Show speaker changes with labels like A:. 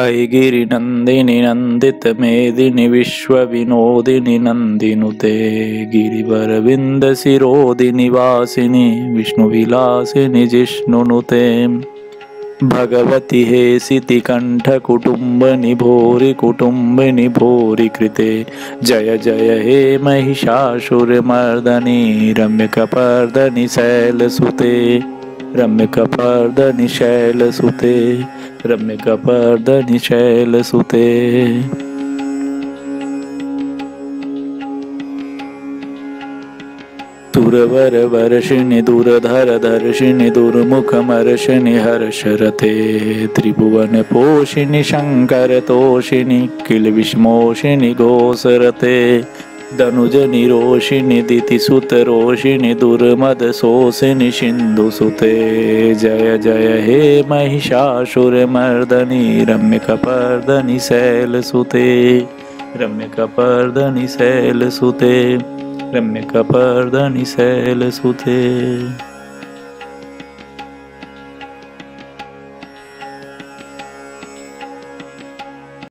A: अयि गिरिनन्दिनि नन्दित मेदिनि विश्वविनोदिनि नन्दिनुते गिरिवरविन्दशिरोदिनि वासिनि विष्णुविलासिनि जिष्णुनुते भगवति हेसिति कण्ठकुटुम्बिनि भूरि कुटुम्बिनि भूरि कृते जय जय हे महिषासुरमर्दनि रम्यकपर्दनि शैलसुते रम्यकपर्दनि शैलसुते रम्यकपर्दनि शैलसुते। दुर्वरवर्षिणि दुर्धरधर्षिणि दुर्मुखमर्षिणि हर्षरते त्रिभुवनपोषिणि शङ्करतोषिणि किलविषमोषिणि घोषरते धनुजनिरोषिणि दितिसुतरोषिणि दुर्मदशोषिणि सिन्धुसुते जय जय हे महिषासुरमर्दनि रम्यकपर्दनि शैलसुते रम्यकपर्दनि शैलसुते रम्यकपर्दनि शैलसुते।